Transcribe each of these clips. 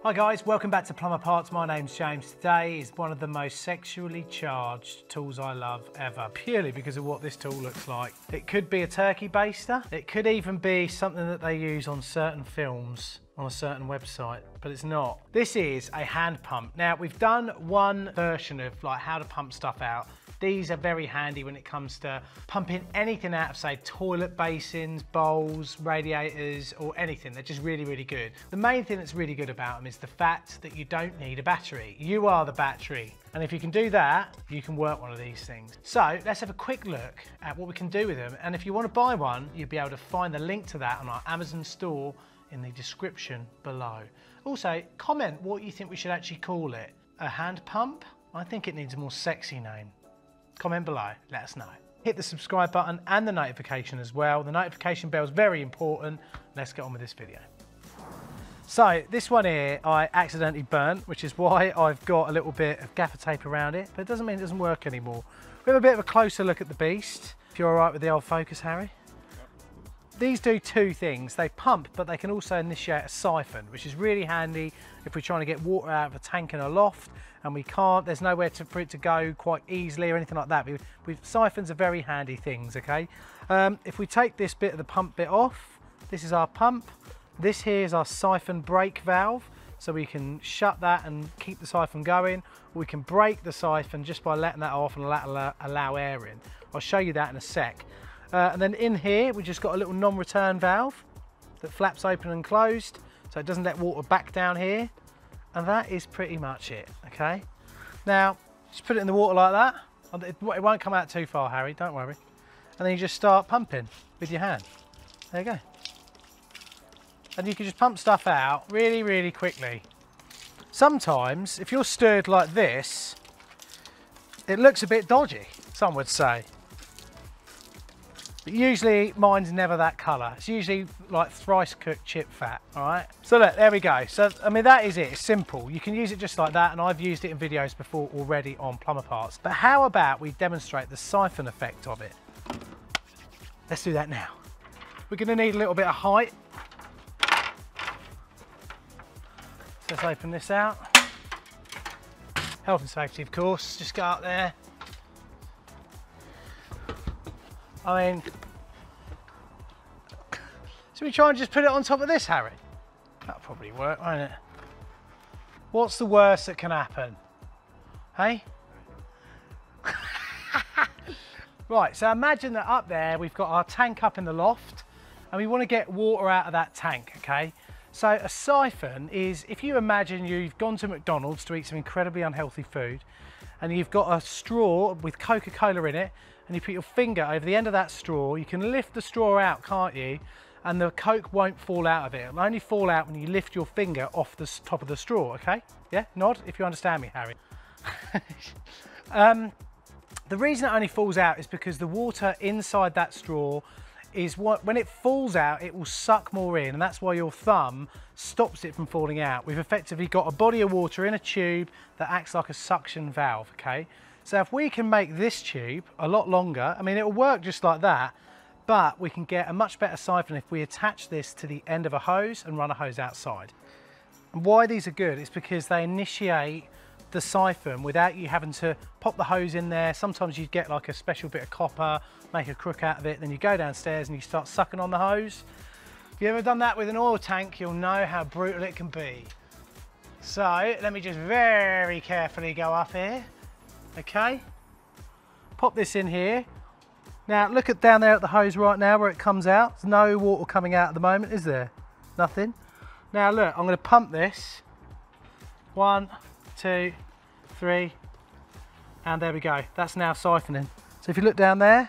Hi guys, welcome back to Plumber Parts. My name's James. Today is one of the most sexually charged tools I love ever, purely because of what this tool looks like. It could be a turkey baster. It could even be something that they use on certain films on a certain website, but it's not. This is a hand pump. Now, we've done one version of like how to pump stuff out. These are very handy when it comes to pumping anything out of, say, toilet basins, bowls, radiators, or anything. They're just really, really good. The main thing that's really good about them is the fact that you don't need a battery. You are the battery. And if you can do that, you can work one of these things. So let's have a quick look at what we can do with them. And if you want to buy one, you'll be able to find the link to that on our Amazon store in the description below. Also, comment what you think we should actually call it. A hand pump? I think it needs a more sexy name. Comment below, let us know. Hit the subscribe button and the notification as well. The notification bell is very important. Let's get on with this video. So this one here I accidentally burnt, which is why I've got a little bit of gaffer tape around it, but it doesn't mean it doesn't work anymore. We have a bit of a closer look at the beast. If you're all right with the old focus, Harry. These do two things. They pump, but they can also initiate a siphon, which is really handy if we're trying to get water out of a tank in a loft and we can't, there's nowhere for it to go quite easily or anything like that. Siphons are very handy things, okay? If we take this bit of the pump bit off, this is our pump. This here is our siphon brake valve, so we can shut that and keep the siphon going. Or we can break the siphon just by letting that off and allow air in. I'll show you that in a sec. And then in here, we just got a little non-return valve that flaps open and closed, so it doesn't let water back down here. And that is pretty much it, okay? Now, just put it in the water like that. It won't come out too far, Harry, don't worry. And then you just start pumping with your hand. There you go. And you can just pump stuff out really, really quickly. Sometimes, if you're stirred like this, it looks a bit dodgy, some would say. But usually mine's never that colour. It's usually like thrice cooked chip fat, all right? So look, there we go. So, I mean, that is it, it's simple. You can use it just like that, and I've used it in videos before already on Plumber Parts. But how about we demonstrate the siphon effect of it? Let's do that now. We're gonna need a little bit of height. So let's open this out. Health and safety, of course, just go up there. I mean, so we try and just put it on top of this, Harry? That'll probably work, won't it? What's the worst that can happen? Hey? Right, so imagine that up there we've got our tank up in the loft and we want to get water out of that tank, okay? So a siphon is, if you imagine you've gone to McDonald's to eat some incredibly unhealthy food and you've got a straw with Coca-Cola in it, and you put your finger over the end of that straw, you can lift the straw out, can't you? And the Coke won't fall out of it. It'll only fall out when you lift your finger off the top of the straw, okay? Yeah, nod if you understand me, Harry. The reason it only falls out is because the water inside that straw is when it falls out, it will suck more in, and that's why your thumb stops it from falling out. We've effectively got a body of water in a tube that acts like a suction valve, okay? So if we can make this tube a lot longer, I mean, it'll work just like that, but we can get a much better siphon if we attach this to the end of a hose and run a hose outside. And why these are good is because they initiate the siphon without you having to pop the hose in there. Sometimes you get like a special bit of copper, make a crook out of it, then you go downstairs and you start sucking on the hose. If you've ever done that with an oil tank, you'll know how brutal it can be. So let me just very carefully go up here. Okay, pop this in here. Now look at down there at the hose right now where it comes out. There's no water coming out at the moment, is there? Nothing. Now look, I'm going to pump this. 1, 2, 3, and there we go. That's now siphoning. So if you look down there,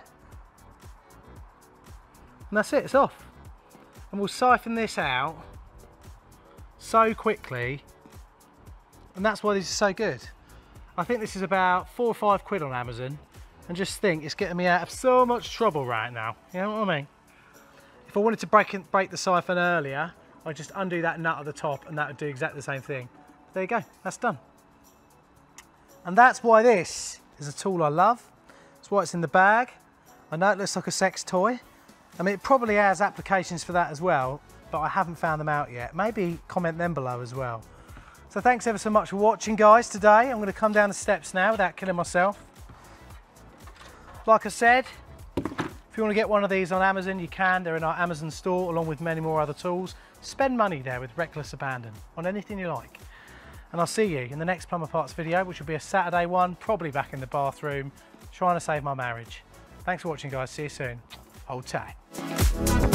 and that's it, it's off. And we'll siphon this out so quickly, and that's why these are so good. I think this is about £4 or £5 on Amazon, and just think it's getting me out of so much trouble right now. You know what I mean? If I wanted to break the siphon earlier, I'd just undo that nut at the top and that would do exactly the same thing. There you go, that's done. And that's why this is a tool I love. That's why it's in the bag. I know it looks like a sex toy. I mean, it probably has applications for that as well, but I haven't found them out yet. Maybe comment them below as well. So thanks ever so much for watching, guys, today. I'm going to come down the steps now without killing myself. Like I said, if you want to get one of these on Amazon, you can. They're in our Amazon store along with many more other tools. Spend money there with reckless abandon on anything you like. And I'll see you in the next Plumber Parts video, which will be a Saturday one, probably back in the bathroom, trying to save my marriage. Thanks for watching, guys. See you soon. Hold tight.